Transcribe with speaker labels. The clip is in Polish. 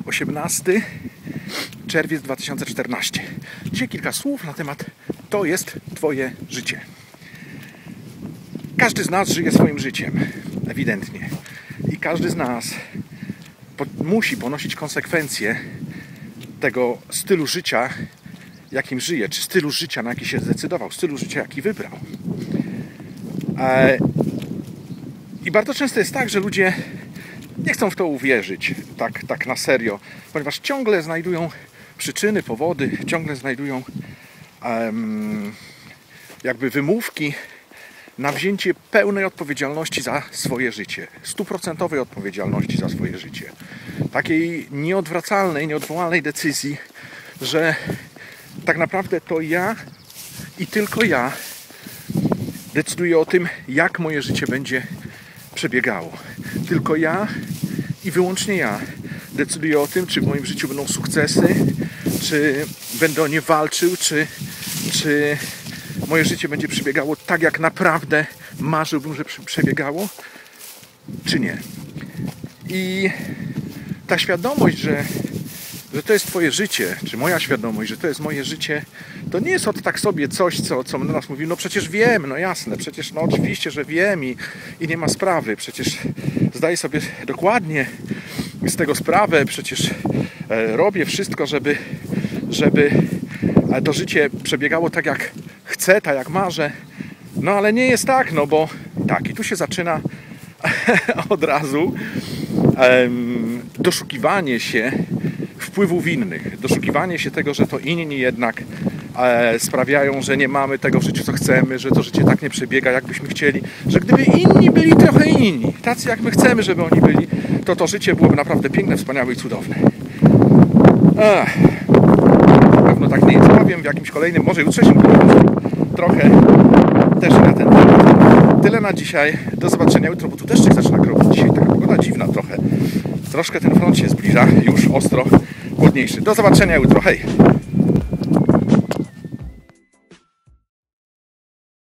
Speaker 1: 18 czerwiec 2014. Dzisiaj kilka słów na temat to jest Twoje życie. Każdy z nas żyje swoim życiem, ewidentnie. I każdy z nas musi ponosić konsekwencje tego stylu życia, jakim żyje, czy stylu życia, na jaki się zdecydował, stylu życia, jaki wybrał. I bardzo często jest tak, że ludzie nie chcą w to uwierzyć tak na serio, ponieważ ciągle znajdują przyczyny, powody, ciągle znajdują jakby wymówki na wzięcie pełnej odpowiedzialności za swoje życie, 100% odpowiedzialności za swoje życie. Takiej nieodwracalnej, nieodwołalnej decyzji, że tak naprawdę to ja i tylko ja decyduję o tym, jak moje życie będzie przebiegało. Tylko ja i wyłącznie ja decyduję o tym, czy w moim życiu będą sukcesy, czy będę o nie walczył, czy moje życie będzie przebiegało tak, jak naprawdę marzyłbym, że przebiegało, czy nie. I ta świadomość, że to jest Twoje życie, czy moja świadomość, że to jest moje życie, to nie jest od tak sobie coś, co do nas mówi, no przecież wiem, no jasne, przecież no oczywiście, że wiem i nie ma sprawy, przecież zdaję sobie dokładnie z tego sprawę, przecież robię wszystko, żeby to życie przebiegało tak, jak chcę, tak jak marzę, no ale nie jest tak, no bo tak, i tu się zaczyna od razu doszukiwanie się wpływów innych, doszukiwanie się tego, że to inni jednak sprawiają, że nie mamy tego w życiu, co chcemy, że to życie tak nie przebiega, jakbyśmy chcieli, że gdyby inni byli trochę inni, tacy jak my chcemy, żeby oni byli, to życie byłoby naprawdę piękne, wspaniałe i cudowne. Na pewno tak nie jest. Powiem w jakimś kolejnym, może jutrzejszym trochę też na ten temat. Tyle na dzisiaj. Do zobaczenia jutro, bo tu deszczyk zaczyna kropić. Dzisiaj taka pogoda dziwna trochę. Troszkę ten front się zbliża, już ostro chłodniejszy. Do zobaczenia jutro. Hej!